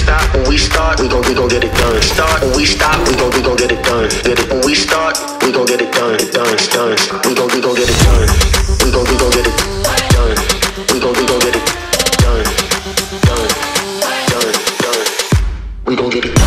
stop, when we start, we gon' get it done. Start, when we stop, we gon' get it done. Get it, when we start, we gon' get it done, done, done. We gon' get it done. We gon' get it done. We gon' get it done, done, done, done. We gon' get it.